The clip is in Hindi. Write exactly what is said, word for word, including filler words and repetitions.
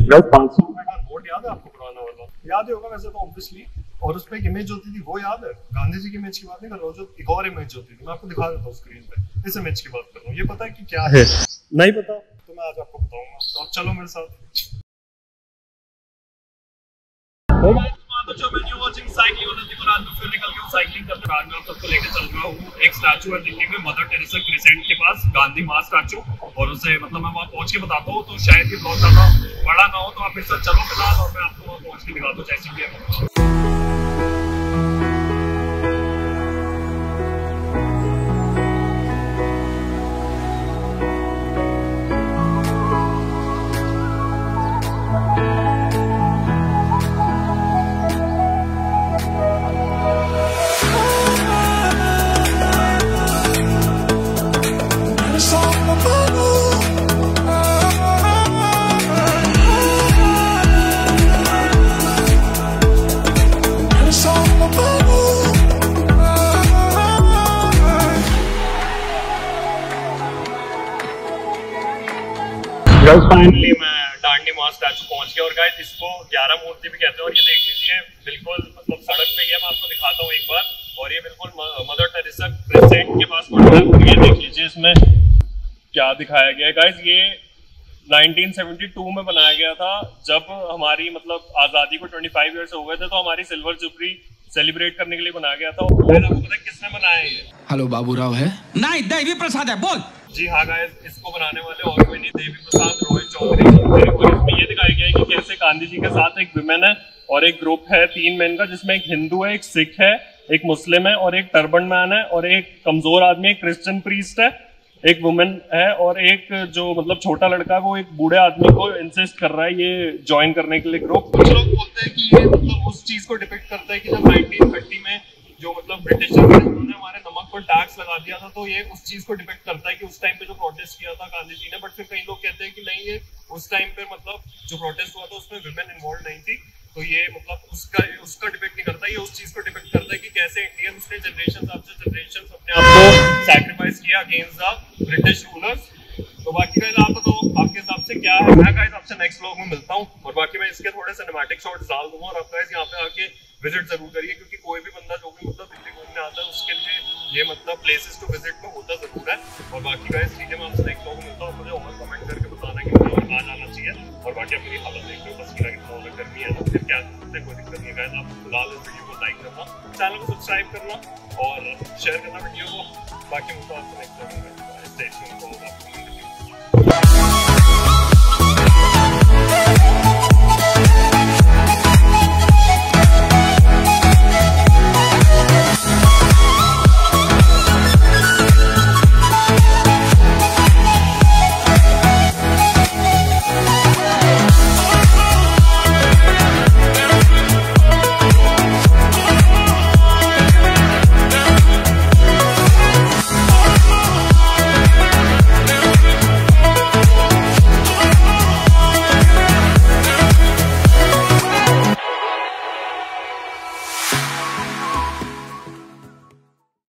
पाँच सौ रुपए का नोट याद है आपको पुराना वाला? याद ही होगा वैसे तो ऑब्वियसली। और उस पर एक इमेज होती थी, वो याद है? गांधी जी की इमेज की बात नहीं कर रहा हूँ, जो एक और इमेज होती थी, मैं आपको दिखा देता हूँ स्क्रीन पे। इस इमेज की बात कर रहा हूँ। ये पता है कि क्या है? नहीं पता तो मैं आज आपको बताऊंगा, तो आप चलो मेरे साथ। तो जो मैं न्यू वाचिंग साइकिलिंग और नदी पर आज मैं फिर निकल के साइकिलिंग करते आज मैं आप सबको लेकर चल रहा हूँ। एक स्टैचू है दिल्ली में, मदर टेरेसा क्रिसेंट के पास, गांधी मां स्टैचू। और उसे मतलब मैं वहाँ पहुंच के बताता हूँ, तो शायद ये बहुत ज्यादा बड़ा ना हो, तो आप मेरे साथ चलो फिलहाल, और मैं आपको वहाँ पहुंच के दिखाता हूँ जैसे भी है। फाइनली मैं दांडी मां स्टैचू पहुंच गया। और गाइस इसको ग्यारह मूर्ति भी कहते हैं। और ये देख लीजिए बिल्कुल मतलब सड़क पे ही है, मैं आपको दिखाता हूँ एक बार। और ये बिल्कुल मदर टेरेसा क्रिसेंट के पास पड़ता है। ये देख लीजिए इसमें क्या दिखाया गया है गाइस। ये नाइनटीन सेवेंटी टू में बनाया गया था, जब हमारी मतलब आजादी को पच्चीस इयर्स हो गए थे, तो हमारी सिल्वर जुबली सेलिब्रेट करने के लिए बनाया गया था। आपको पता है किसने बनाया है? हेलो बाबूराव है? नहीं, देवी प्रसाद है। बोल। जी हाँ गाइस, इसको बनाने वाले और कोई नहीं, देवी प्रसाद रोहित चौधरी। और इसमें ये दिखाया गया है कि कैसे गांधी जी के साथ एक विमेन है और एक ग्रुप है तीन मैन का, जिसमें एक हिंदू है, एक सिख है, एक मुस्लिम है और एक टर्बन मैन है, और एक कमजोर आदमी, एक क्रिश्चियन प्रीस्ट है, एक वुमेन है, और एक जो मतलब छोटा लड़का है वो एक बूढ़े आदमी को इंसिस्ट कर रहा है ये ज्वाइन करने के लिए ग्रुप। कुछ लोग बोलते हैं कि ये मतलब उस चीज को डिपिक्ट करता है कि जब नाइनटीन थर्टी में जो मतलब ब्रिटिशर्स उन्होंने हमारे नमक पर टैक्स लगा दिया था, तो ये उस चीज को डिपेक्ट करता है कि उस टाइम पे जो प्रोटेस्ट किया था गांधी जी ने। बट फिर कई लोग कहते हैं कि नहीं, ये उस टाइम पे मतलब जो प्रोटेस्ट हुआ था उसमें विमेन इन्वॉल्व नहीं थी, तो ये मतलब उसका उसका डिपेक्ट नहीं करता, ये उस चीज को डिपेक्ट करता है कि कैसे इंडियंस ने जनरेशन आफ्टर जनरेशन अपने आप को सैक्रिफाइस किया अगेंस्ट द ब्रिटिश रूलर्स। तो बाकी गाइस आप बताओ आपके हिसाब से क्या है? मैं गाइस आपसे नेक्स्ट व्लॉग में मिलता हूँ, और बाकी मैं इसके थोड़े सिनेमैटिक शॉट्स डाल दूंगा, और आप गाइस यहाँ पे आके विजिट जरूर करिए, क्योंकि कोई भी बंदा जो भी मतलब दिल्ली घूमने आता है उसके लिए ये मतलब प्लेसेस टू विजिट में होता जरूर है। और बाकी गाइस ठीक है, मैं आपसे नेक्स्ट व्लॉग में मिलता हूँ। मुझे और कमेंट करके बताना कि मुझे और कहाँ जाना चाहिए। और बाकी अपनी हालत देख लो, पसीना कितना होना, गर्मी है तो फिर क्या करते, कोई दिक्कत नहीं है गाइस। आप फिलहाल इस वीडियो को लाइक करना, चैनल को सब्सक्राइब करना और शेयर करना वीडियो को। बाकी मुझे आपसे नेक्स्ट व्लॉग में मिलता है। Stay tuned for the upcoming video.